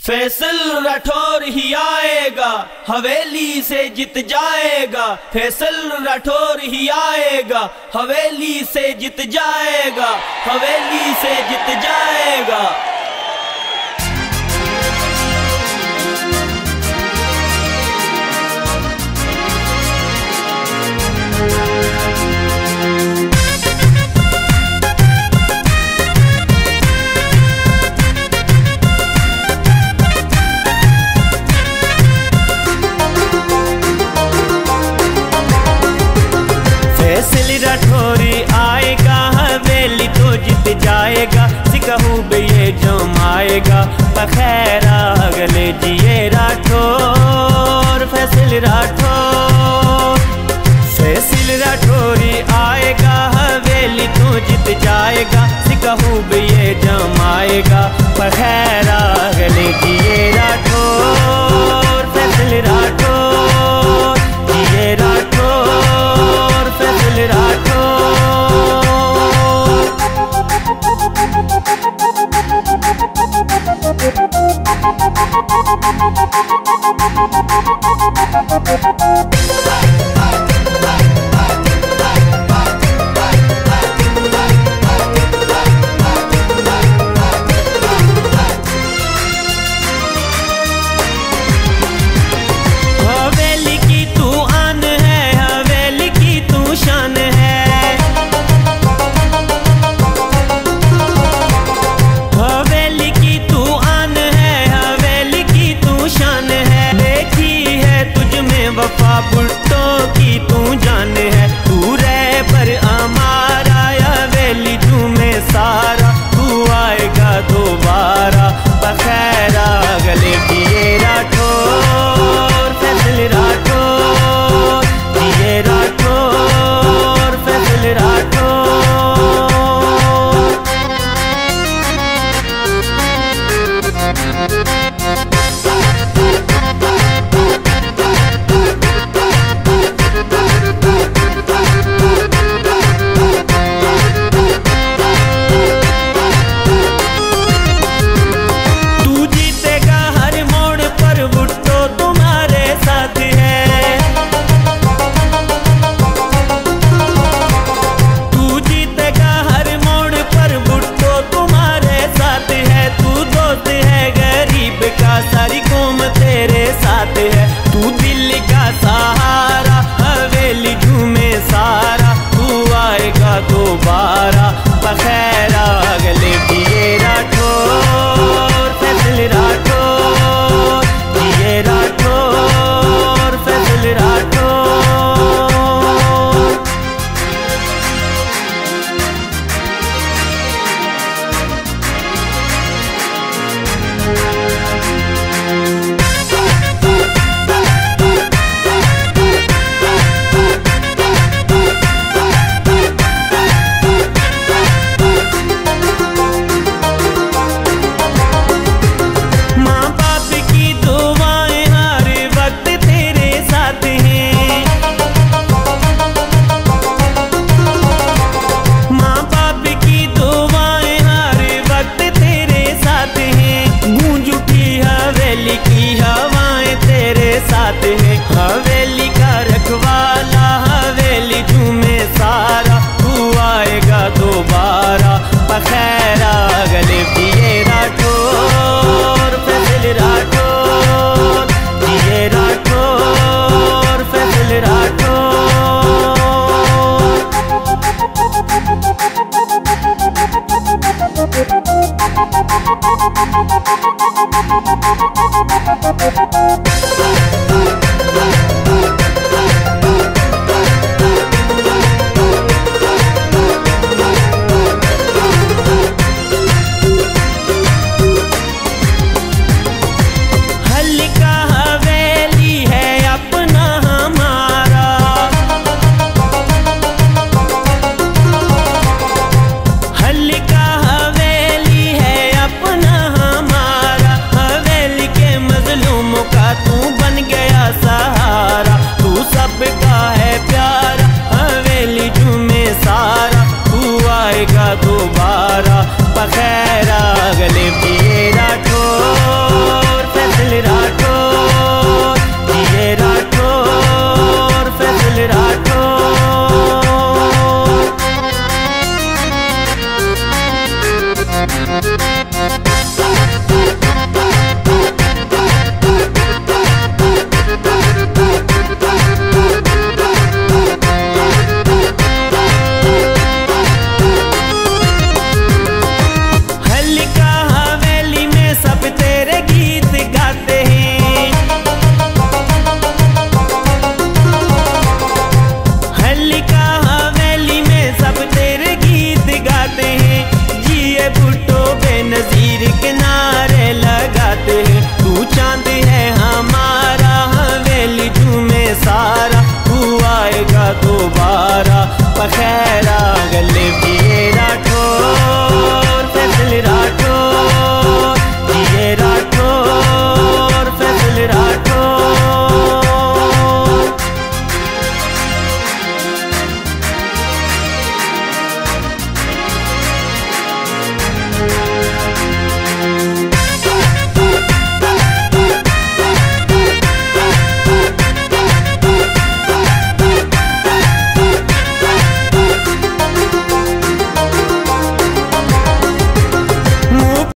फैसल राठौर ही आएगा, हवेली से जीत जाएगा। फैसल राठौर ही आएगा, हवेली से जीत जाएगा, हवेली से जीत जाएगा। फैसल राठौरी आएगा, हवेली तो जीत जाएगा। सिकहू बे ये जमाएगा, पखैरा अगले जिए राठौर। फैसल राठौर, फैसल राठौरी आएगा, हवेली तो जीत जाएगा। सिकहू बे ये जमाएगा, पखैरा अगले जिए राठौर। फैसल राठौर जिए राठौर, फैसल राठौर। हवेली की तू आन है, हवेली की तू शान है। हवेली की तू आन है, हवेली की तू शान है। देखी है तुझ में वफा, भुट्टो की तू जान है। तू रह पर हमारा, हवेली झूमे सारा। तू आएगा दोबारा, बखैरा गले दिए राठौर। फैसल राठौर दिए राठौर, फैसल राठौर। तू जीतेगा हर मोड़ पर, भुट्टो तुम्हारे साथ है। तू जीतेगा हर मोड़ पर, भुट्टो तुम्हारे साथ है। तू दोस्त है गरीब का, सारी कौम तेरे साथ है। तू दिल का सहारा, हवेली झूमे सारा। तू आएगा दोबारा, बखैरा अगले दिए राठौर। फैसल राठौर दिए राठौर, फैसल राठौर। माँ बाप की दुआएं हर वक्त तेरे साथ हैं। माँ बाप की दुआएं हर वक्त तेरे साथ हैं। गूंज उठी हवेली की हवाएं तेरे साथ हैं। हवेली का रखवाला, हवेली झूमे सारा। तू आएगा दोबारा, पखैरा गले दिए राठौर। फैसल राठौर दिए राठौर, फैसल राठौर।